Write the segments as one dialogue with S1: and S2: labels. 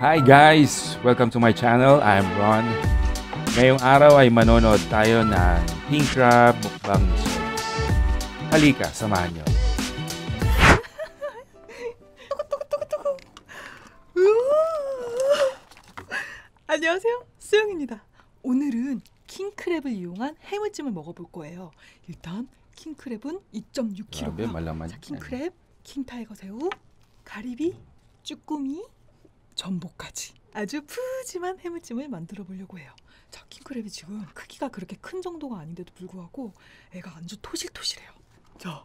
S1: Hi guys! Welcome to my channel. I'm Ron. Ngayong araw ay manonood tayo ng king crab mukbang series. Halika, samahan nyo.
S2: 안녕하세요, 수영입니다. 오늘은 킹크랩을 이용한 해물찜을 먹어볼 거예요. 일단 킹크랩은 2.6kg. 자, 킹크랩, 킹타이거 새우, 가리비, 쭈꾸미, 전복까지 아주 푸짐한 해물찜을 만들어 보려고 해요. 자, 킹크랩이 지금 크기가 그렇게 큰 정도가 아닌데도 불구하고 애가 아주 토실토실해요. 자,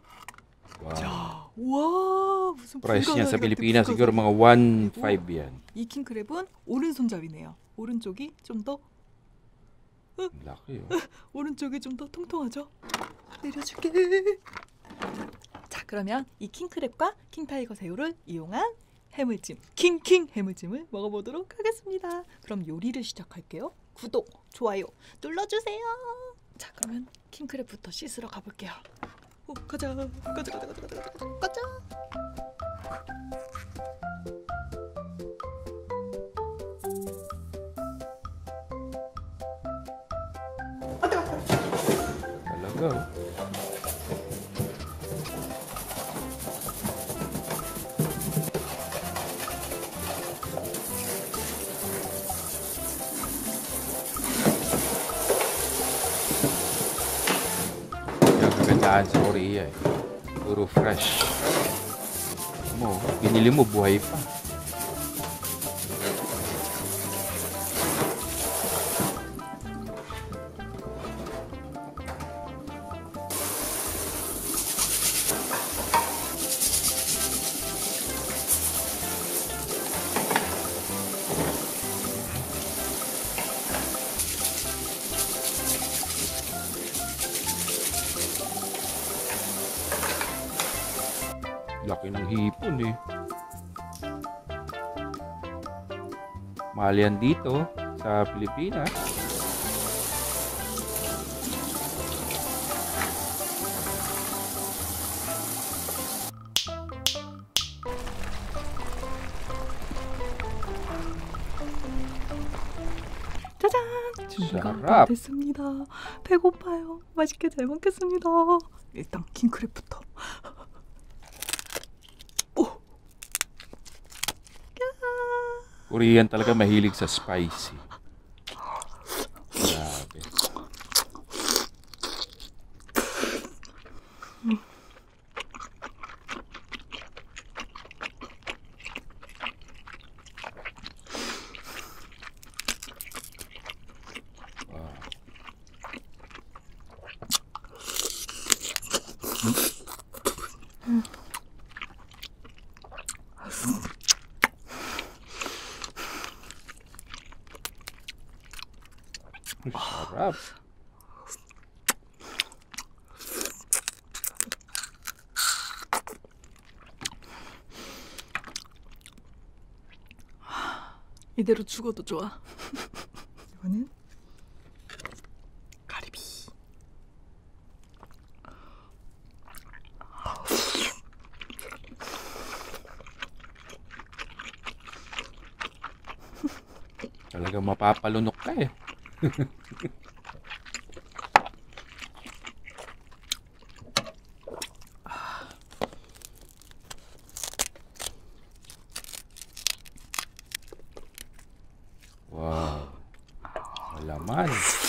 S2: 와, 무슨
S1: price niya sa
S2: 불가사리
S1: Pilipinas
S2: 같은
S1: siguro mga 1.5 yan.
S2: 이 킹크랩은 오른손잡이네요. 오른쪽이 좀 더
S1: Laki
S2: 오른쪽이 좀 더 통통하죠? 내려줄게. 자, 그러면 이 킹크랩과 킹타이거 새우를 이용한 해물찜, 킹 해물찜을 먹어보도록 하겠습니다. 그럼 요리를 시작할게요. 구독, 좋아요 눌러주세요. 자, 그러면 킹크랩부터 씻으러 가볼게요. 오, 가자.
S1: Talaga. Kagandahan sa Korea eh. Puro fresh. Mo, binili mo buhay pa. Laki ng hipon eh. Mahal yan dito sa Pilipinas.
S2: 짜잔! 준비가 됐습니다. 배고파요. 맛있게 잘 먹겠습니다. 일단 킹크랩부터.
S1: Korean talaga mahilig sa spicy. Grabe. Sarap.
S2: 이대로 죽어도 좋아. 이거는 가리비.
S1: Talagang mapapalunok ka eh. Wow. Malaman.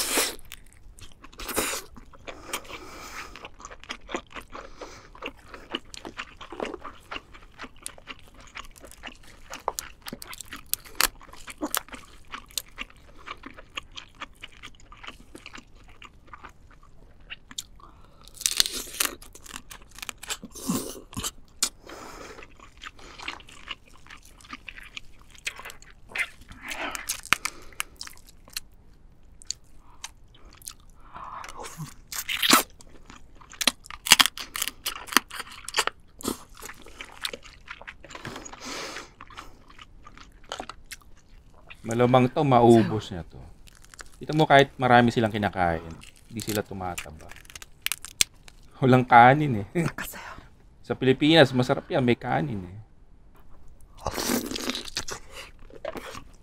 S1: Malamang to, maubos niya to. Kita mo kahit marami silang kinakain, hindi sila tumataba. Walang kanin eh. Sa Pilipinas, masarap yan, may kanin eh.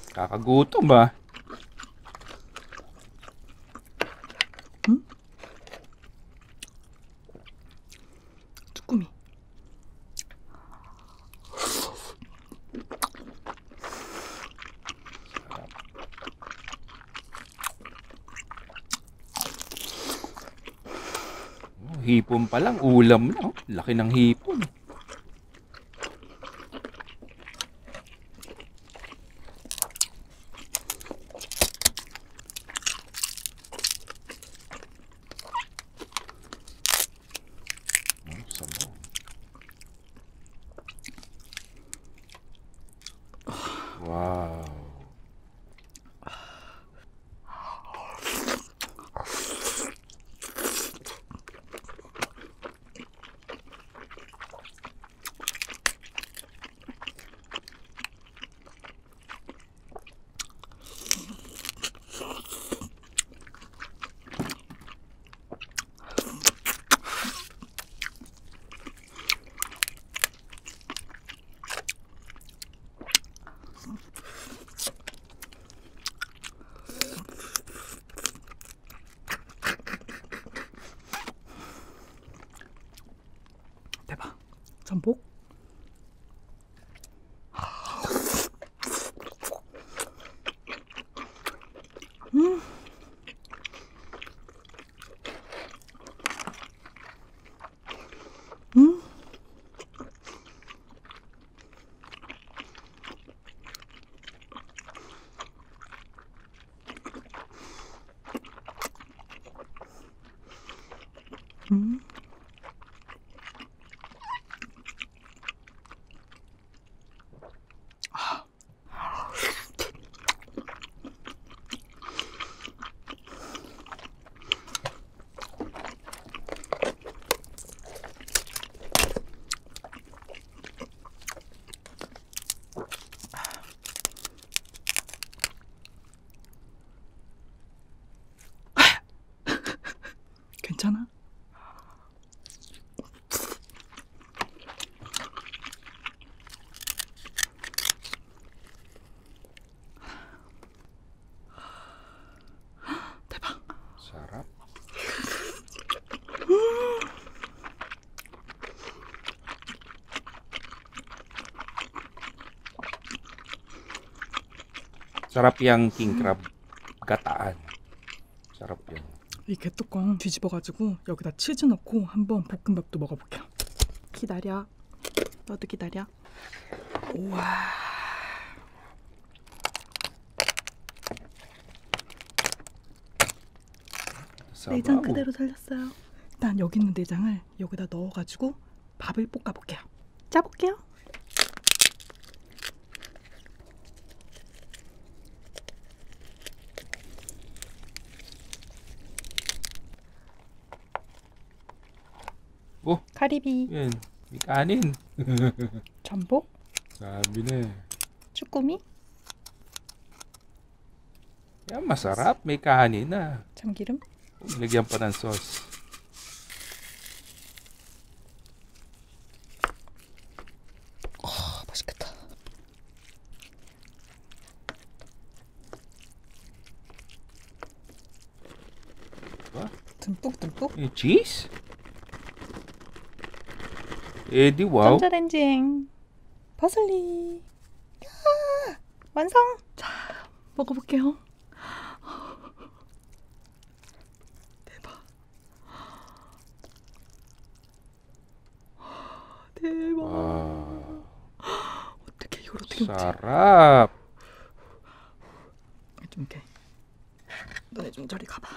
S1: Kakagutom ba?
S2: 쭈꾸미.
S1: Hipon pa lang, ulam na. Laki ng hipon. Wow.
S2: 대박. 전복. 괜찮아? 대박.
S1: Sarap. Sarap yang king crab gataan. sarap yan.
S2: 이 개뚜껑 뒤집어가지고 여기다 치즈 넣고 한번 볶음밥도 먹어볼게요. 기다려. 너도 기다려. 우와. 내장 그대로 살렸어요. 일단 여기 있는 내장을 여기다 넣어가지고 밥을 볶아볼게요. 짜볼게요.
S1: Oh,
S2: 가리비.
S1: yan. May kanin.
S2: 전복.
S1: Sabi na.
S2: 쭈꾸미.
S1: Yan, masarap. May kanin na.
S2: 참기름.
S1: Lagyan pa ng sauce.
S2: 맛있겠다.
S1: Diba?
S2: 듬뿍듬뿍.
S1: May cheese? Eh di wow.
S2: 전자레인지행. 파슬리. 야, 완성. 자, 먹어볼게요. 대박. 대박.
S1: Wow.
S2: 어떻게 이걸 어떻게 먹지?
S1: Sarap.
S2: 좀 이렇게. 너네 좀 저리 가봐.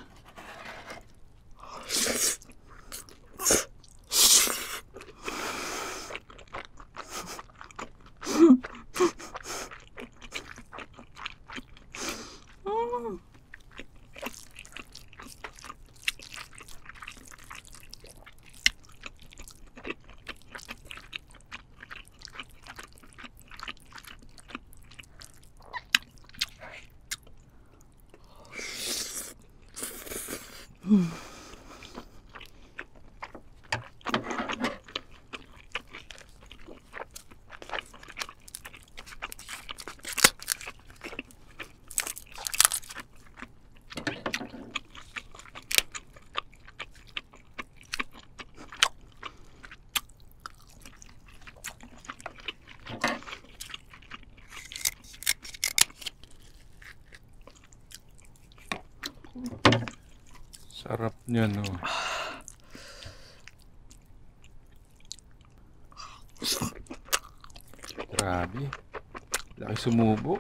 S1: Sarap niya, no? Grabe. Laki sumubo.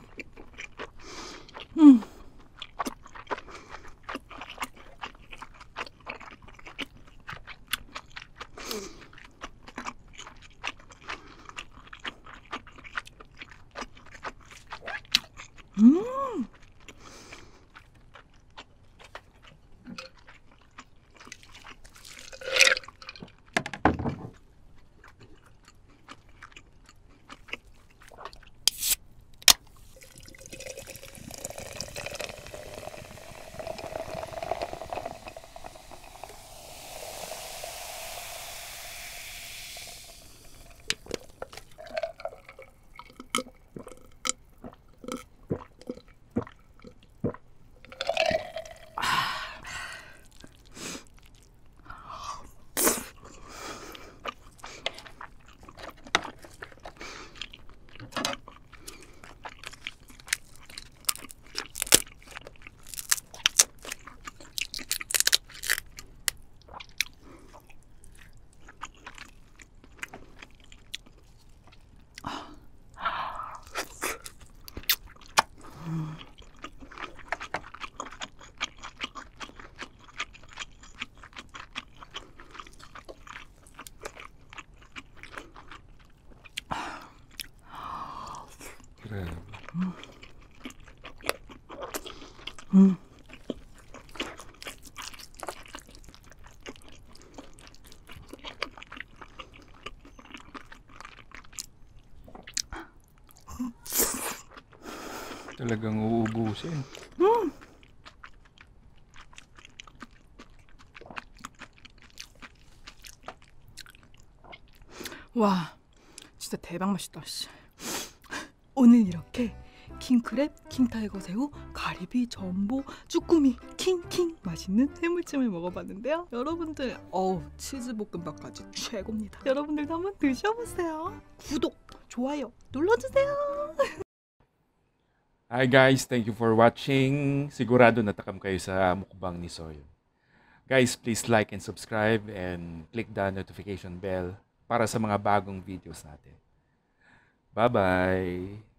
S1: Talagang uubusin.
S2: 와, 진짜 대박 맛있다. 씨. 오늘 이렇게 킹크랩, 킹타이거 새우, 가리비, 전복, 쭈꾸미, 킹킹 맛있는 해물찜을 먹어봤는데요. 여러분들, 치즈볶음밥까지 최고입니다. 여러분들도 한번 드셔보세요. 구독, 좋아요 눌러주세요.
S1: Hi guys, thank you for watching. Sigurado natakam kayo sa mukbang ni Soyon. Guys, please like and subscribe and click the notification bell para sa mga bagong videos natin. Bye-bye!